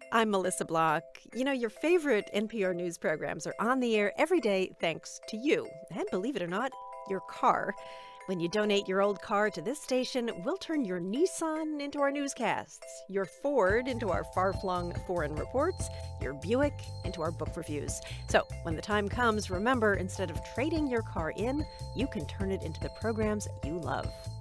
I'm Melissa Block. You know, your favorite NPR news programs are on the air every day thanks to you. And believe it or not, your car. When you donate your old car to this station, we'll turn your Nissan into our newscasts, your Ford into our far-flung foreign reports, your Buick into our book reviews. So when the time comes, remember, instead of trading your car in, you can turn it into the programs you love.